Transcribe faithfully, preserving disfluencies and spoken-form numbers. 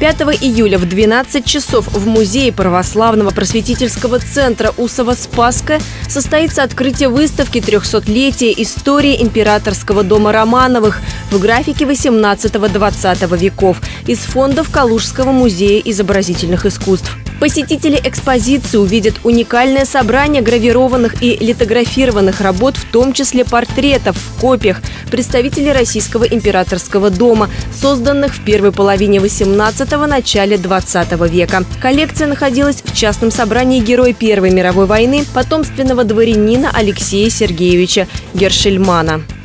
пятого июля в двенадцать часов в Музее православного просветительского центра Усово-Спасское состоится открытие выставки «трехсотлетие истории императорского дома Романовых» в графике восемнадцатого-двадцатого веков из фондов Калужского музея изобразительных искусств. Посетители экспозиции увидят уникальное собрание гравированных и литографированных работ, в том числе портретов в копиях представителей российского императорского дома, созданных в первой половине восемнадцатого – начале двадцатого века. Коллекция находилась в частном собрании героя Первой мировой войны, потомственного дворянина Алексея Сергеевича Гершельмана.